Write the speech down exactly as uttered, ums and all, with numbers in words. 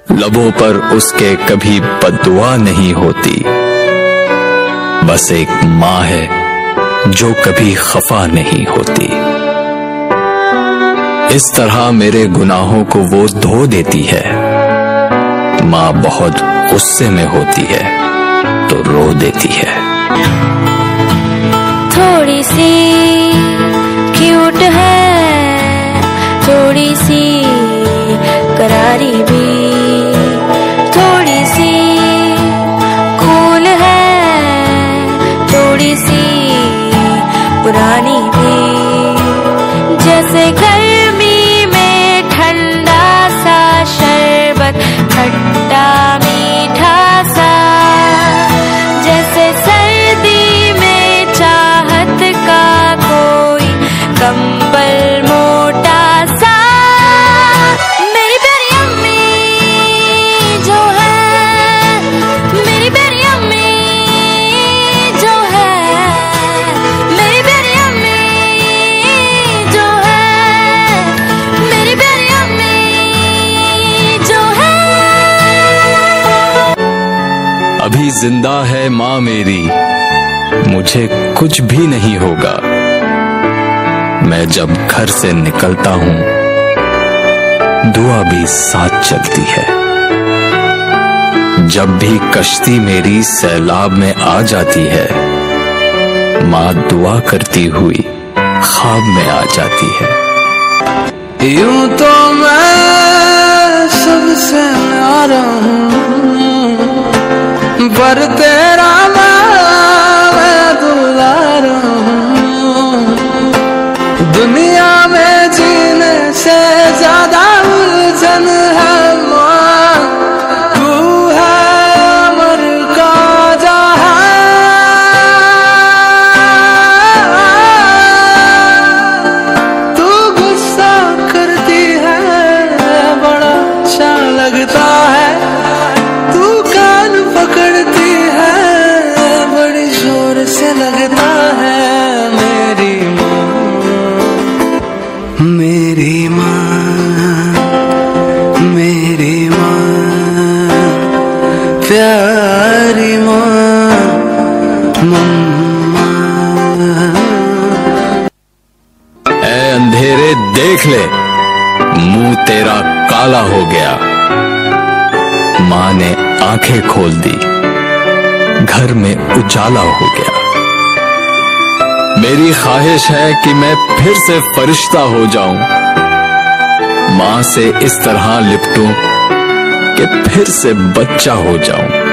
लबों पर उसके कभी बद्दुआ नहीं होती। बस एक माँ है जो कभी खफा नहीं होती। इस तरह मेरे गुनाहों को वो धो देती है। माँ बहुत गुस्से में होती है तो रो देती है। थोड़ी सी क्यूट है, थोड़ी सी करारी भी, थोड़ी सी कूल है, थोड़ी सी पुरानी भी। जैसे गर्मी में ठंडा सा शरबत, खट्टा मीठा सा, जैसे सर्दी में चाहत का कोई कंबल मोटा सा। मेरी प्यारी अम्मी जो है, मेरी प्यारी अम्मी जो है, मेरी प्यारी अम्मी जो है, मेरी प्यारी अम्मी जो है। अभी जिंदा है माँ मेरी, मुझे कुछ भी नहीं होगा। मैं जब घर से निकलता हूँ दुआ भी साथ चलती है। जब भी कश्ती मेरी सैलाब में आ जाती है, माँ दुआ करती हुई ख्वाब में आ जाती है। यूं तो मैं सबसे न्यारा हूँ, पर तेरा मैं दुलारा हूँ। दुनिया में जीने से ज्यादा उलझन है माँ, तू है अमर का जहां। तू गुस्सा करती है बड़ा अच्छा लगता है, तू कान पकड़ती है बड़ी जोर से लगता है। मेरी माँ, मेरी माँ, मेरी माँ, प्यारी माँ, मम्मा। ऐ अंधेरे देख ले, मुंह तेरा काला हो गया। माँ ने आंखें खोल दी, घर में उजाला हो गया। मेरी ख्वाहिश है कि मैं फिर से फरिश्ता हो जाऊं, माँ से इस तरह लिपटूं कि फिर से बच्चा हो जाऊं।